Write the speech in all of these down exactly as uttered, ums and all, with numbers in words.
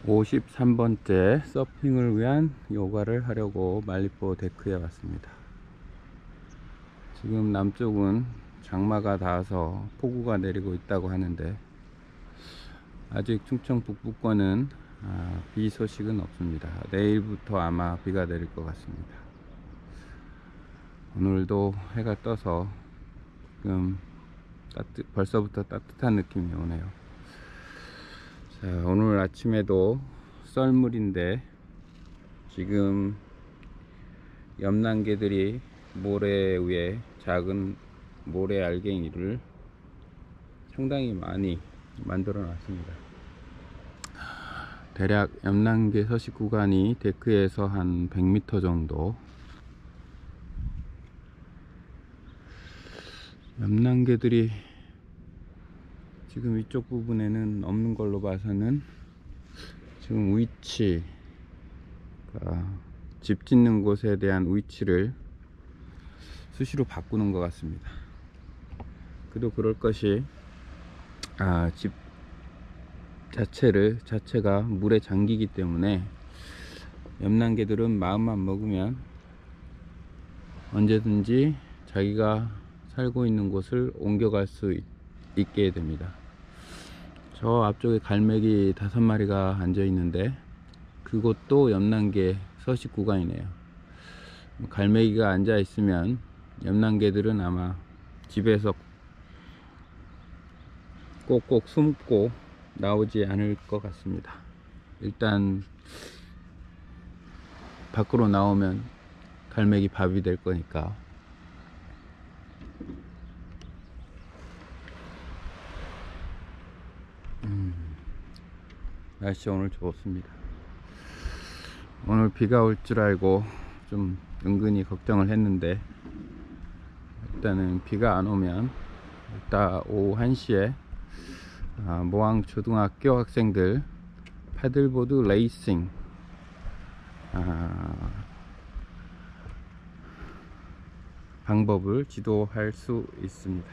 오십삼 번째 서핑을 위한 요가를 하려고 말리포 데크에 왔습니다. 지금 남쪽은 장마가 닿아서 폭우가 내리고 있다고 하는데 아직 충청 북부권은 아, 비 소식은 없습니다. 내일부터 아마 비가 내릴 것 같습니다. 오늘도 해가 떠서 지금 따뜻, 벌써부터 따뜻한 느낌이 오네요. 자, 오늘 아침에도 썰물인데 지금 염난개들이 모래 위에 작은 모래 알갱이를 상당히 많이 만들어 놨습니다. 대략 염난개 서식 구간이 데크에서 한 백 미터 정도. 염난개들이 지금 이쪽 부분에는 없는 걸로 봐서는 지금 위치, 집 짓는 곳에 대한 위치를 수시로 바꾸는 것 같습니다. 그도 그럴 것이 아, 집 자체를 자체가 물에 잠기기 때문에 염난개들은 마음만 먹으면 언제든지 자기가 살고 있는 곳을 옮겨갈 수 있, 있게 됩니다. 저 앞쪽에 갈매기 다섯 마리가 앉아 있는데 그곳도 염난개 서식 구간이네요. 갈매기가 앉아 있으면 염난개들은 아마 집에서 꼭꼭 숨고 나오지 않을 것 같습니다. 일단 밖으로 나오면 갈매기 밥이 될 거니까. 음, 날씨 오늘 좋습니다. 오늘 비가 올 줄 알고 좀 은근히 걱정을 했는데 일단은 비가 안 오면 이따 오후 한 시에 아, 모항초등학교 학생들 패들보드 레이싱 아, 방법을 지도할 수 있습니다.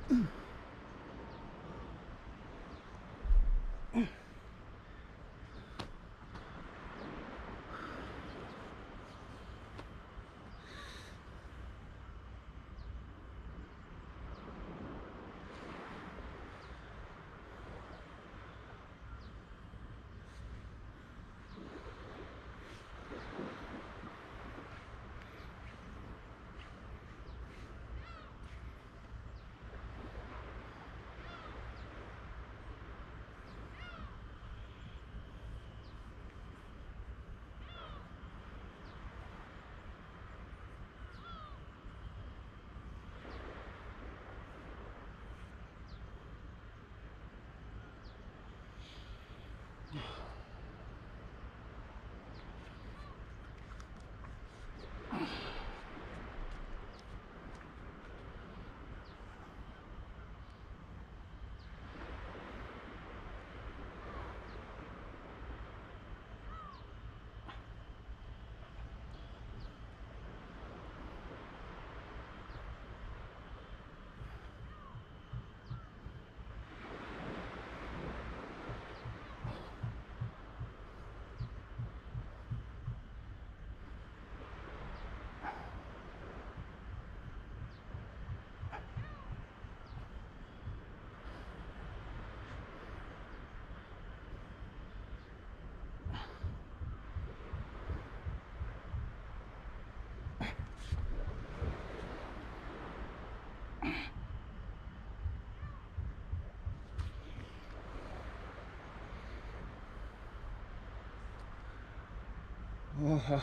어하.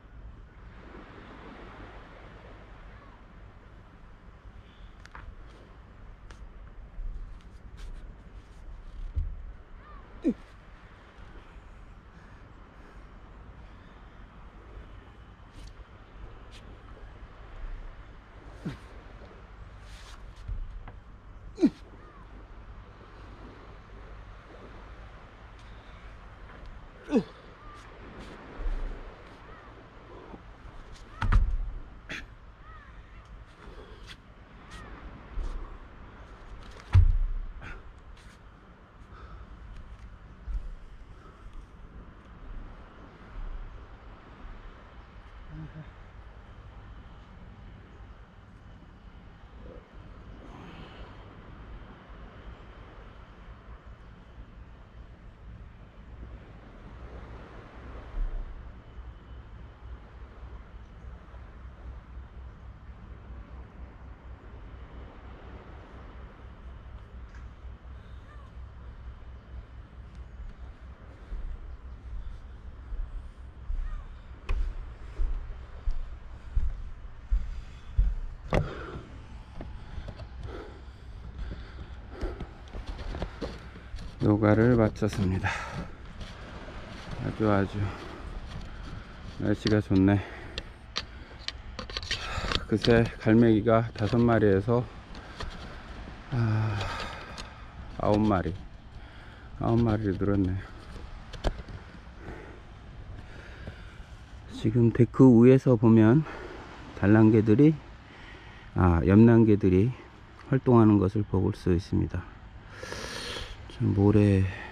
요가를 마쳤습니다. 아주 아주 날씨가 좋네. 그새 갈매기가 다섯 마리에서 아, 아홉 마리 아홉 마리를 늘었네요. 지금 데크 위에서 보면 단란개들이 아 염난개들이 활동하는 것을 볼 수 있습니다. 모래